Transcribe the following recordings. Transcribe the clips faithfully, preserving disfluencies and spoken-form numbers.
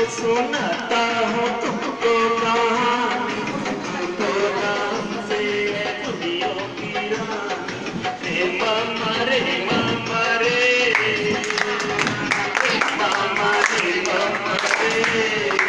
सुनाता हूँ तुमको कहानी, तो नाम से है दुनिया की रानी। हे मामा रे मामा रे, मामा रे मामा रे।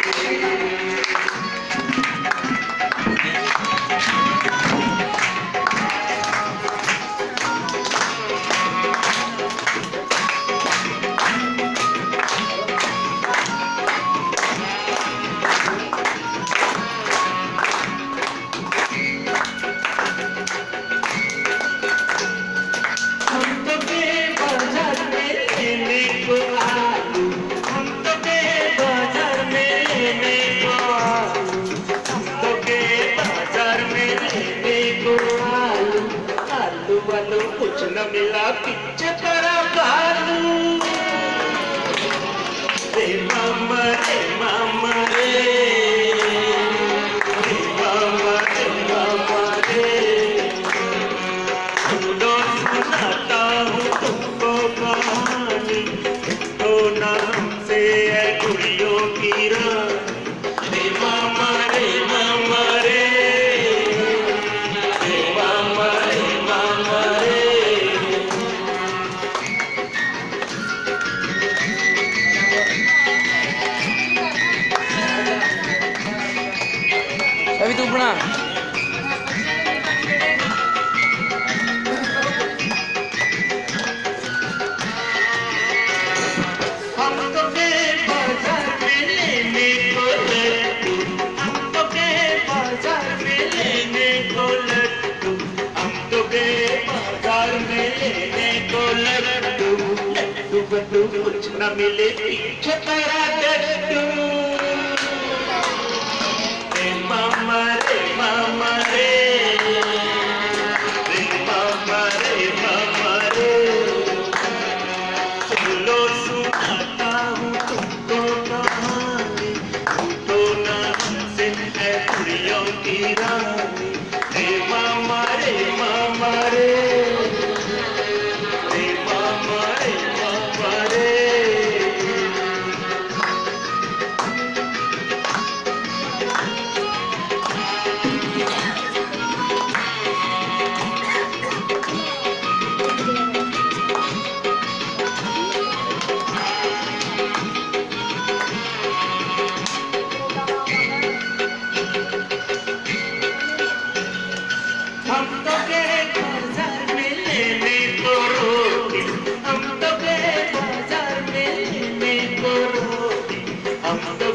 आलू कुछ न मिला पीछे पड़ा बालू। रे मामा रे मामा रे, रे मामा रे मामा रे। सुनो सुनाता हूँ तुमको कहानी, तो नाम से है गुड़ियों की रानी। रे मामा रे मामा रे, रे मामा रे मामा रे। अभी तू बना। हम तो गए बाजार में लेने को लड्डू, हम तो गए बाजार में लेने को लड्डू, हम तो गए बाजार में लेने को लड्डू। लड्डू बड्डू कुछ न मिले पीछे पड़ा डड्डू। रे मामा रे मामा रे, रे मामा रे मामा रे। सुनो सुनाता हूँ तुमको कहानी, तो नाम से है गुड़ियों की रानी। रे मामा रे मामा रे, रे मामा रे मामा रे। हम तो गए बाजार में लेने को रोटी, हम तो गए बाजार में लेने को रोटी, हम तो